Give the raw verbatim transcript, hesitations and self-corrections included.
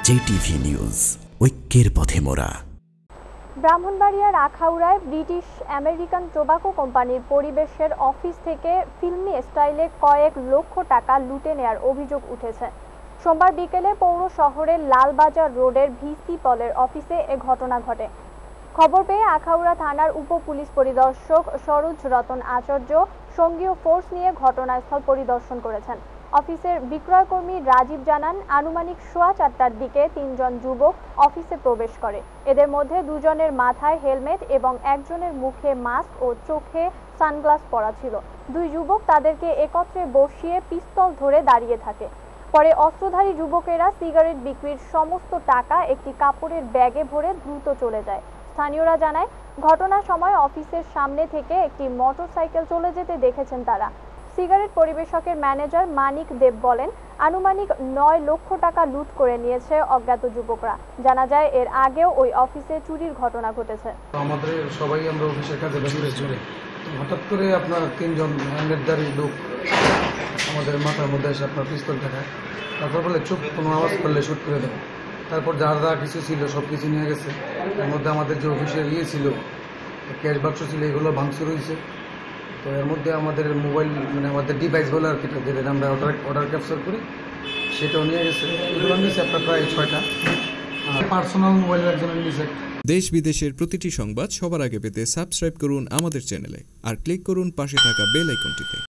JTV news, ঐক্যের পথে মোরা। ব্রাহ্মণবাড়িয়ার আখাউড়ায় ব্রিটিশ আমেরিকান টোবাকো কোম্পানির পরিবেশের অফিস থেকে ফিল্মি স্টাইলে কয়েক লক্ষ টাকা লুটে নেয়ার অভিযোগ উঠেছে। সোমবার বিকেলে পৌর শহরের লালবাজার রোডের ভিসি পলের অফিসে এ ঘটনা ঘটে। খবর পেয়ে আখাউড়া থানার উপ পুলিশ পরিদর্শক সরোজ রতন আচার্য সঙ্গীয় ফোর্স নিয়ে ঘটনাস্থল পরিদর্শন করেছেন। অফিসের বিক্রয়কর্মী রাজীব জানান, আনুমানিক সোয়া চারটার দিকে তিনজন যুবক অফিসে প্রবেশ করে। এদের মধ্যে দুজনের মাথায় হেলমেট এবং একজনের মুখে মাস্ক ও চোখে সানগ্লাস পরা ছিল। দুই যুবক তাদেরকে একত্রে বসিয়ে পিস্তল ধরে দাঁড়িয়ে থাকে। পরে অস্ত্রধারী যুবকেরা সিগারেট বিক্রির সমস্ত টাকা একটি কাপড়ের ব্যাগে ভরে দ্রুত চলে যায়। স্থানীয়রা জানায়, ঘটনার সময় অফিসের সামনে থেকে একটি মোটরসাইকেল চলে যেতে দেখেছেন তারা। সিগারেট পরিবেশকের ম্যানেজার মানিক দেব বলেন, আনুমানিক নয় লক্ষ টাকা লুট করে নিয়েছে অজ্ঞাত যুবকরা। জানা যায়, এর আগেও ওই অফিসে চুরির ঘটনা ঘটেছে। আমাদের সবাই আমরা অফিসের কাজে বেরিয়ে চলে, হঠাৎ করে আপনার তিনজন হ্যান্ডেরদারি লোক আমাদের মাথার মধ্যে এসে আপনার পিস্তল দেখায়। তারপর বলে চুপ, কোনো আওয়াজ করলে শুট করে দেবো। তারপর যা যা কিছু ছিল সব কিছু নিয়ে গেছে। এর মধ্যে আমাদের যে অফিসের ইয়ে ছিল, ক্যাশ বাক্স ছিল, এগুলো ভাঙচুর হয়েছে। তো এর মধ্যে আমাদের মোবাইল মানে আমাদের ডিভাইসগুলো আর কি যেটা আমরা অর্ডার অর্ডার ক্যাপচার করি সেটাও নিয়ে গেছে। এগুলো নিয়েছে আপনার প্রায় ছয়টা পার্সোনাল মোবাইল একজনের নিয়েছে। দেশ বিদেশের প্রতিটি সংবাদ সবার আগে পেতে সাবস্ক্রাইব করুন আমাদের চ্যানেলে আর ক্লিক করুন পাশে থাকা বেল আইকনটিতে।